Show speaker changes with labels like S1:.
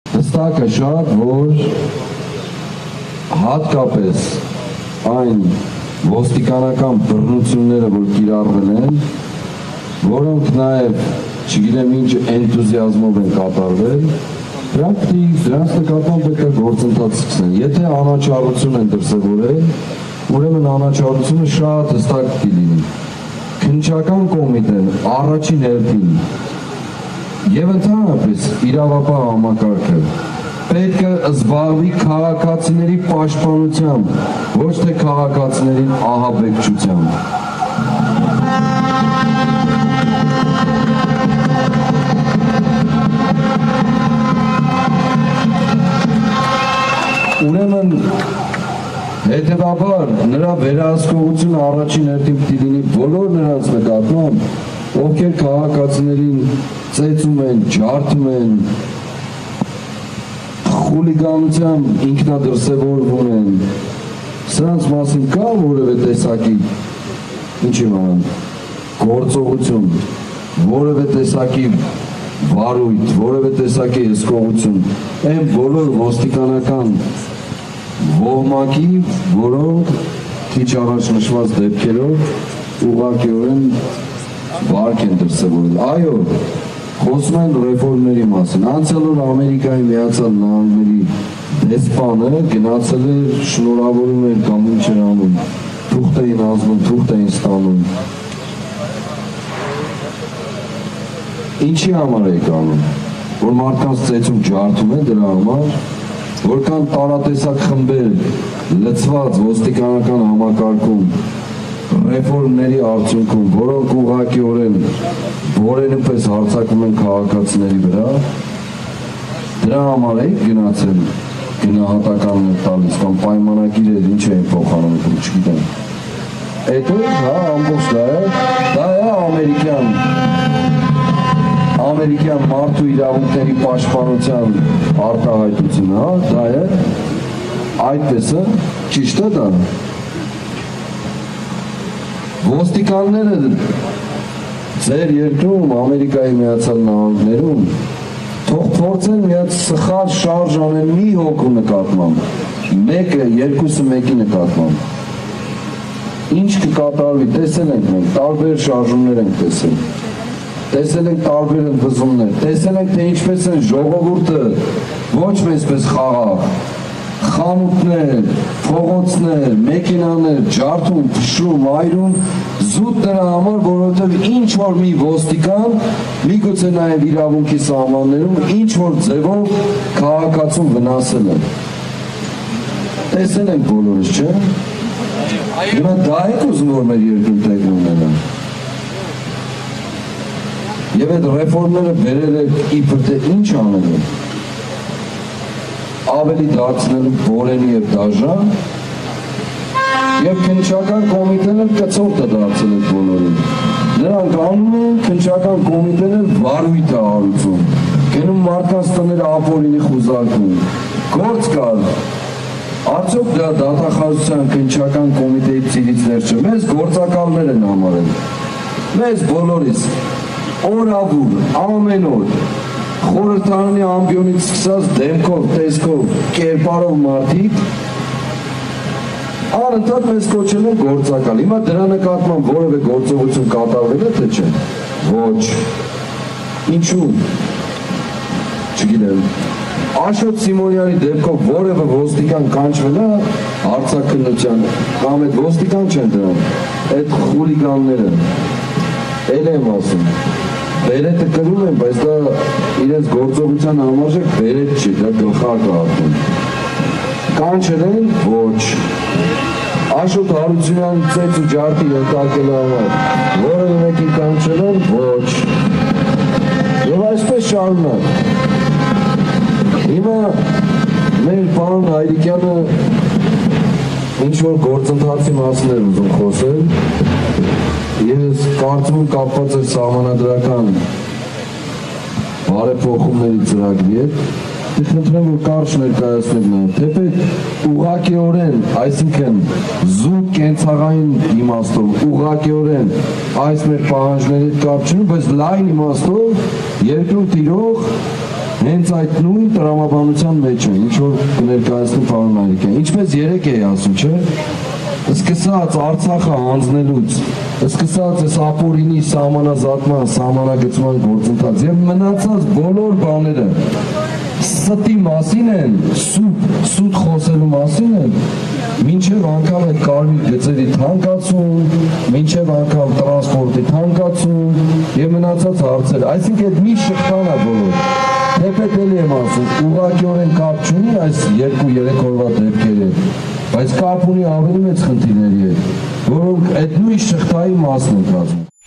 S1: Հստակ է շատ, որ հատկապես այն ոստիկանական բռնությունները, որ կիրառվել են, որոնք նաև չգիտեմ ինչ էնտուզիազմով են կատարվել, դրանց նկատմամբ պետք է գործընթաց սկսեն։ Եթե անաչառություն են դրսևորել, ուրեմն անաչառությունը շատ հստակ կլինի։ Քննչական կոմիտեն առաջին հերթին եւ ընդհանրապես իրավապահ համակարգը պետք է զբաղվի քաղաքացիների պաշտպանությամբ, ոչ թե քաղաքացիներին ահաբեկչությամբ։ Ուրեմն հետևաբար նրա վերահսկողությունը առաջին հերթին պիտի լինի բոլոր նրանց նկատմամբ, ովքեր քաղաքացիներին ծեծում են, ջարդում են, խուլիգանությամբ ինքնադրսևորվում են, սրանց մասին կա որևէ տեսակի, ինչ իմանամ, գործողություն, որևէ տեսակի վարույթ, որևէ տեսակի հսկողություն, այն բոլոր ոստիկանական ոհմակի, որոնք քիչ առաջ նշված դեպքերով ուղղակիորեն վարք են դրսևորել։ Այո, խոսում են ռեֆորմների մասին։ Անցյալ օր Ամերիկայի Միացյալ Նահանգների դեսպանը գնացել էր, շնորհավորում էր կամ ինչ էր անում, թուղթ էին ազգում, թուղթ էին ստանում։ Ինչի համար եք անում, որ մարդկանց ծեծում ջարդում են դրա համար, որքան տարատեսակ խմբեր լծված ոստիկանական համակարգում ռեֆորմների արդյունքում, որոնք ուղղակիորեն բորենու պես հարձակվում են քաղաքացիների վրա, դրա համար եք գնացել գնահատականներ տալիս կամ պայմանագիրեր ինչ էին փոխանցում, չգիտեմ։ Հետո հա ամբողջ դա է ամերիկյան մարդու իրավունքների պաշտպանության արտահայտությունը, հա, դա է, այդպես է, ճիշտ է դա։ Ոստիկանները ձեր երկրում, Ամերիկայի Միացյալ Նահանգներում, թող փորձեն միած սխալ շարժ անեն մի հոգու նկատմամբ, մեկը, երկուսը մեկի նկատմամբ։ Ինչ կկատարվի, տեսել ենք մենք, տարբեր շարժումներ ենք տեսել։ Տեսել ենք տարբեր ընդվզումներ, տեսել ենք թե ինչպես են ժողովուրդը ոչ մեծպես խաղաղ, խանութներ, փողոցներ, մեքենաներ, ջարդում, փշրում, այրում, զուտ նրա համար, որովհետև ինչ որ մի ոստիկան, միգուցե նաև իրավունքի սահմաններում, ինչ որ ձևով քաղաքացուն վնասել է։ Տեսել ենք բոլորս, չէ՞։ Հիմա դա եք ուզում որ մեր երկրում տեղի ունենան։ Եվ այդ ռեֆորմները բերել եք իբր թե ինչ անել եք, ավելի դարձնելու բորենի և դաժան, և քննչական կոմիտեն էլ կցորդ է դարձել եք բոլորին։ Նրանք անում են քննչական կոմիտեն էլ վարույթ է հարուցում, գնում մարդկանց տները ապօրինի խուզարկում, գործ կար, արդյոք դա դատախազության քննչական կոմիտեի ծիրիցներ չէ, մեզ գործակալներ են համարել, մեզ բոլորիս, օրավուր, ամեն օր, խորհրդարանի ամբիոնից սկսած դեմքով, տեսքով, կերպարով մարդիկ, անընդհատ մեզ կոչել են գործակալ։ Հիմա դրա նկատմամբ որևէ գործողություն կատարվել է, թե չէ։ Ոչ։ Ինչու։ Չգիտեմ։ Աշոտ Սիմոնյանի դեպքով որևէ ոստիկան կանչվել է հարցաքննության, կամ այդ ոստիկան չեն դրան, այդ խուլիգանները։ Էլ եմ ասում։ Բերետը կրում են, բայց դա իրենց գործողության համարժեք բերետ չի, դա գլխարկ է ատում։ Կանչել են, ոչ։ Աշոտ Հարությունյան ծեծ ու ջարդի ենթարկելու համար, որևէ մեկին կանչել են, ոչ։ Եվ այսպես շարունակ։ Հիմա մեր պարոն Հայրիկյանը ինչ-որ գործընթացի մասին էր ուզում խոսել, ես կարծում կապված էր սահմանադրական բարեփոխումների ծրագրի հետ, խնդրեմ որ կարճ ներկայացնեք նաև, թեպետ ուղղակիորեն, այսինքն զուտ կենցաղային իմաստով, ուղղակիորեն այս մեր պահանջների հետ կապ չունի, բայց լայն իմաստով երկրում տիրող հենց այդ նույն տրամաբանության մեջ է, ինչ որ կներկայացնի պարոն Մայրիկյան։ Ինչպես երեք էի ասում, չէ՞։ Սկսած Արցախը հանձնելուց, սկսած այս ապօրինի սահմանազատման, սահմանագծման գործընթաց եւ մնացած բոլոր բաները ստի մասին են, սուտ խոսելու մասին են, մինչև անգամ այդ կարմիր գծերի թանկացում, մինչև անգամ տրանսպորտի թանկացում եւ մնացած հարցեր, այսինքն այդ մի շղթան է բոլոր։ Թեպետ էլի եմ ասում, ուղղակիորեն կապ չունի այս 2-3 օրվա դեպքերը, բայց կապ ունի ավելի մեծ խնդիրների հետ, որոնք այդ նույն շղթայի մասն են կազմում։